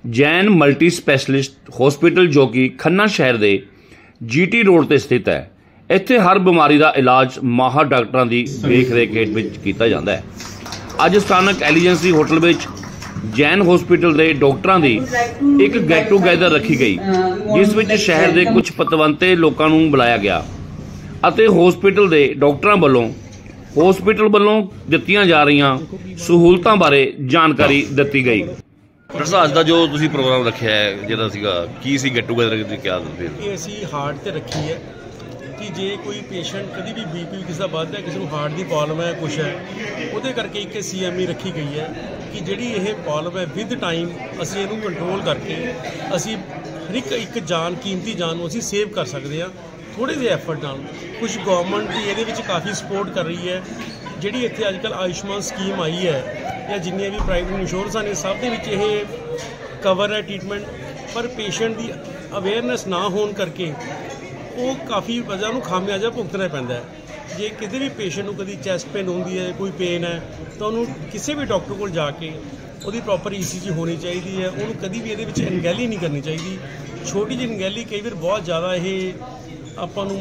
Jain multi specialist hospital जो कि खन्ना शहर के GT रोड पर स्थित है। इत्थे हर बीमारी का इलाज माहर डॉक्टरों की देख रेख हेठ किया जाता है। अज स्थानक एलिजेंसी होटल में जैन हॉस्पिटल के डॉक्टरों की एक गैट टूगैदर रखी गई, जिस विच शहर के कुछ पतवंते लोगों को बुलाया गया ਅਤੇ हॉस्पिटल के डॉक्टरों वालों हॉस्पिटल वालों दित्तियां जा रही सहूलतों बारे जानकारी दी गई। डॉक्टर साहब अज का जो तुसीं प्रोग्राम रखा है जिहदा सीगा की सी गेट टूगैदर की क्या दसदे? ये असीं हार्ट ते रखी है कि जे कोई पेशेंट कभी भी BP किसी का वधदा, किसी को हार्ट की प्रॉब्लम है, कुछ है, वो करके एक CME रखी गई है कि जिहड़ी ये प्रॉब्लम है विद टाइम असीं इहनूं कंट्रोल करके असीं हर एक जान कीमती जान नूं असीं सेव कर सकते हैं थोड़े जे एफर्ट नाल। कुछ गवर्नमेंट भी ये काफ़ी सपोर्ट कर रही है। जिहड़ी इत्थे अजकल आयुष्मान स्कीम आई है या जिन्नियां भी प्राइवेट इंश्योरेंस ने सब दे विच ये कवर है ट्रीटमेंट, पर पेशेंट की अवेयरनेस ना होने करके वो काफ़ी वजह नूं खामियाजा भुगतना पैंदा है। जे किसी भी पेशेंट नूं कदी चैस्ट पेन होंदी है, कोई पेन है, तो उन्होंने किसी भी डॉक्टर को जाके वो प्रॉपर ECG होनी चाहिए है। उन्होंने कभी भी ये अनगैली नहीं करनी चाहिए। छोटी जी अनगैली कई बार बहुत ज़्यादा ये ਆਪਾਂ ਨੂੰ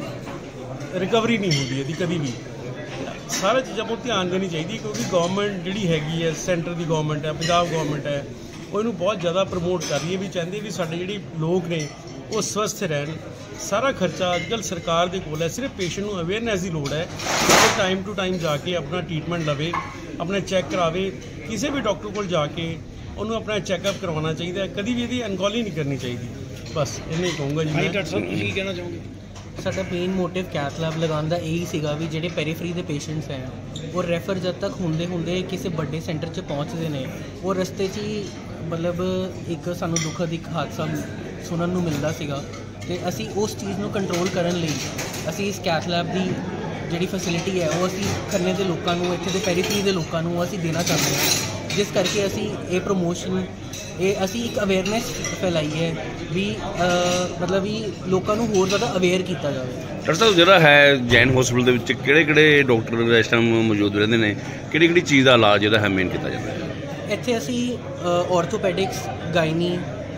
मतलब रिकवरी नहीं होती ਇਹਦੀ कभी भी। सारा चीज़ों पर ध्यान देनी चाहिए क्योंकि गवर्नमेंट जी हैगी है, सेंटर की गवर्नमेंट है, पंजाब गवर्नमेंट है, वो इनू बहुत ज़्यादा प्रमोट कर रही है, भी चाहते भी साढ़े जी लोग ने वो स्वस्थ रहन। सारा खर्चा अजकल सरकार के कोल है, सिर्फ पेशेंट को अवेयरनेस की लोड़ है कि टाइम टू टाइम जाके अपना ट्रीटमेंट लवे, अपना चैक करावे। किसी भी डॉक्टर को जाके उन्होंने अपना चैकअप करवाना चाहिए, कभी भी ये अनगौली नहीं करनी चाहिए। बस इन्हें कहूँगा जी। मैं डॉक्टर साहब की कहना चाहूँगी? साडा मेन मोटिव कैथ लैब लगाने का यही सीगा भी जिहड़े पेरीफरी के पेशेंट्स हैं वो रैफर जब तक होंदे होंदे किसी बड़े सेंटर च पहुँचते हैं, वो रस्ते च ही मतलब एक सानू दुखद एक हादसा सुनन नूं मिलदा सीगा ते असी उस चीज़ नूं कंट्रोल करन लई असी इस कैथ लैब की जिहड़ी फैसिलिटी है वो असी खन्ने दे लोकां नूं, इत्थे दे पेरीफरी दे लोकां नूं असी देना चाहते हैं, जिस करके असी ये प्रमोशन ये असी एक अवेयरनेस फैलाई है भी मतलब भी लोगों को होर ज़्यादा अवेयर किया जाए। डॉक्टर साहब जो है जैन हॉस्पिटल के किहड़े डॉक्टर इस टाइम मौजूद रहते हैं, किहड़ी चीज़ का इलाज जो है मेन किया जाता है? इत्थे असी ऑर्थोपैडिक्स, गायनी,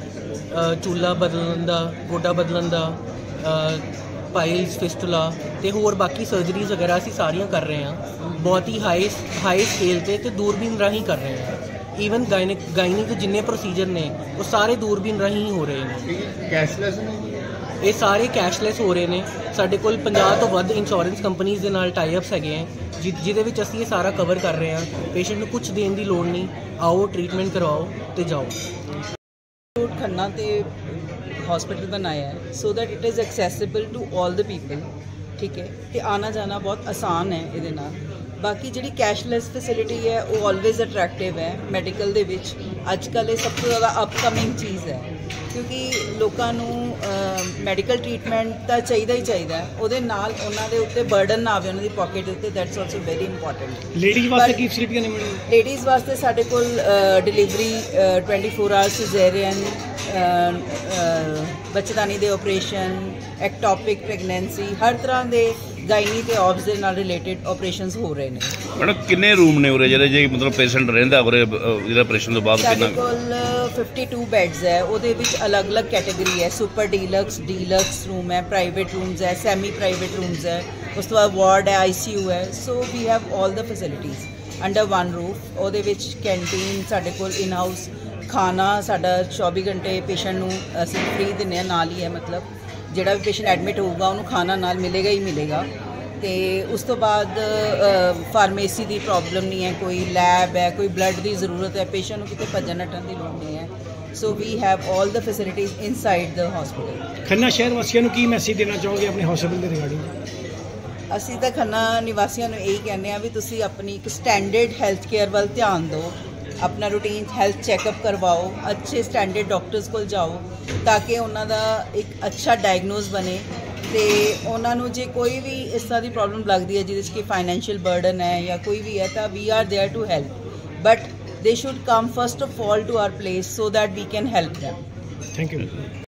चूला बदलन का, गोडा बदलन का, पाइल्स, फिस्टुला ते होर बाकी सर्जरीज वगैरह असी सारियां कर रहे हैं। बहुत ही हाई स्केल ते दूरबीन राही कर रहे हैं। ईवन गायनी के जिन्ने प्रोसीजर ने वो सारे दूरबीन राही ही हो रहे हैं। कैशलैस ये सारे कैशलैस हो रहे हैं। साढ़े कोल 50 तो वध इंश्योरेंस कंपनीज़ के नाल टाई अप्स हैगे हैं जिहदे विच असीं ये सारा कवर कर रहे हैं। पेशेंट नूं कुछ देने की लोड़ नहीं, आओ ट्रीटमेंट करवाओ तो जाओ। खन्ना ते हॉस्पिटल बनाया है so that it is accessible to all the people, ठीक है, तो आना जाना बहुत आसान है ਇਹਦੇ ਨਾਲ। बाकी जी कैशलैस फैसिलिटी है वो ऑलवेज अट्रैक्टिव है। मैडिकल दे विच अजकल सब तो ज़्यादा अपकमिंग चीज़ है क्योंकि लोगों मैडिकल ट्रीटमेंट तो चाहिए ही चाहिए, उहदे नाल उन्हां दे उत्ते बर्डन ना आवे उन्हां दी पॉकेट उत्ते। That's also very important. Ladies वास्ते की फैसिलिटी नहीं मिली? लेडीज़ वास्ते साडे कोल डिलीवरी 24 आवर्स सिजेरियन, बच्चेदानी दे ऑपरेशन, एक्टोपिक प्रेगनेंसी, हर तरह के गायनी ते ऑब्स दे नाल रिलेटेड ऑपरेशंस हो रहे हैं। मैडम किन्ने रूम ने उरे जे मतलब पेशेंट रहिंदा उरे इहदा ऑपरेशन तो बाद कितना? कोल 52 बेड्स है, उहदे विच अलग अलग कैटेगरी है। सुपर डीलक्स रूम है, प्राइवेट रूम्स है, सैमी प्राइवेट रूम्स है, उस तो बाद वार्ड है, ICU है। So we have all the facilities under one roof. उहदे विच कैंटीन साडे कोल इन हाउस, खाना साडा 24 घंटे पेशेंट नूं असीं फ्री दिंदे हां। नाल ही है मतलब ਜਿਹੜਾ भी पेशेंट एडमिट होगा उन्होंने खाना नाल मिलेगा ही मिलेगा। तो उस तो बाद फार्मेसी की प्रॉब्लम नहीं है, कोई लैब है, कोई ब्लड की जरूरत है, पेशेंट को कितने भजन नट्टन की लोड़ नहीं है। So we have all the facilities inside the hospital. Khanna शहर वासियों को की मैसेज देना चाहोगे अपने हॉस्पिटल के रिगार्डिंग? असी तो खन्ना निवासियों को यही कहने भी तुसी अपनी एक स्टैंडर्ड हैल्थ केयर वाल ध्यान दो, अपना रूटीन हैल्थ चैकअप करवाओ, अच्छे स्टैंडर्ड डॉक्टर्स को जाओ ताकि उन्होंने एक अच्छा डायगनोज बने। तो उन्होंने जे कोई भी इस तरह की प्रॉब्लम लगती है जिसकी फाइनैशियल बर्डन है या कोई भी है तो we are there to help, but they should come first of all to our place so that we can help them. Thank you.